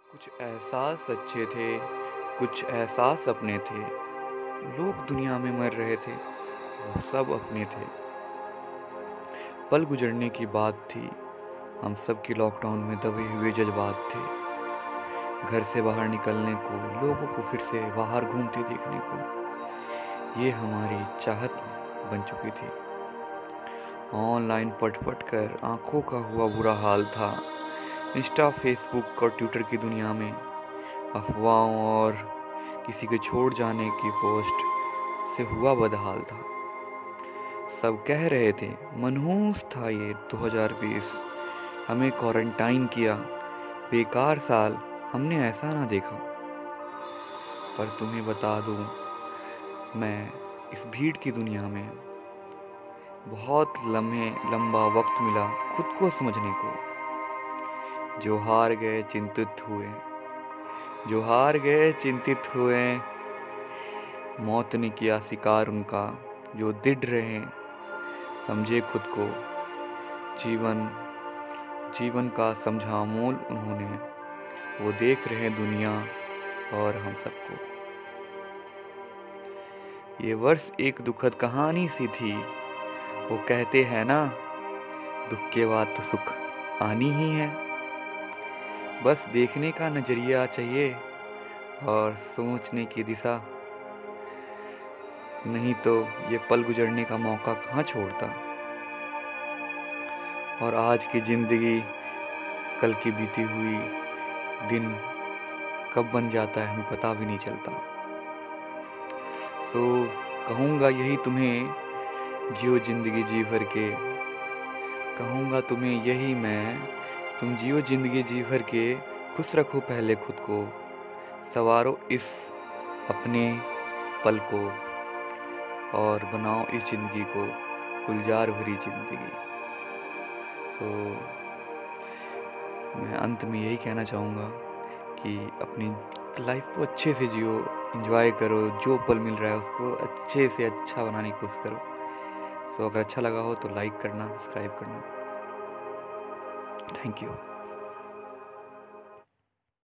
कुछ एहसास अच्छे थे, कुछ एहसास अपने थे। लोग दुनिया में मर रहे थे, वो सब अपने थे। पल गुजरने की बात थी, हम सब के लॉकडाउन में दबे हुए जज्बात थे। घर से बाहर निकलने को, लोगों को फिर से बाहर घूमते देखने को, ये हमारी चाहत बन चुकी थी। ऑनलाइन पट पट कर आंखों का हुआ बुरा हाल था। इंस्टा, फेसबुक और ट्विटर की दुनिया में अफवाहों और किसी के छोड़ जाने की पोस्ट से हुआ बदहाल था। सब कह रहे थे मनहूस था ये 2020, हमें क्वारंटाइन किया, बेकार साल, हमने ऐसा ना देखा। पर तुम्हें बता दूं, मैं इस भीड़ की दुनिया में बहुत लंबा वक्त मिला खुद को समझने को। जो हार गए चिंतित हुए, जो हार गए चिंतित हुए, मौत ने किया शिकार उनका। जो दिढ़ रहे समझे खुद को, जीवन जीवन का समझा मोल उन्होंने। वो देख रहे दुनिया और हम सबको। ये वर्ष एक दुखद कहानी सी थी। वो कहते हैं ना, दुख के बाद तो सुख आनी ही है। बस देखने का नजरिया चाहिए और सोचने की दिशा। नहीं तो ये पल गुजरने का मौका कहाँ छोड़ता। और आज की जिंदगी कल की बीती हुई दिन कब बन जाता है हमें पता भी नहीं चलता। सो कहूँगा यही तुम्हें, जियो जिंदगी जी भर के। कहूँगा तुम्हें यही मैं, तुम जियो जिंदगी जी भर के। खुश रखो पहले खुद को, सवारो इस अपने पल को, और बनाओ इस जिंदगी को गुलजार भरी जिंदगी। सो मैं अंत में यही कहना चाहूँगा कि अपनी लाइफ को अच्छे से जियो, एंजॉय करो, जो पल मिल रहा है उसको अच्छे से अच्छा बनाने की कोशिश करो। सो अगर अच्छा लगा हो तो लाइक करना, सब्सक्राइब करना। Thank you.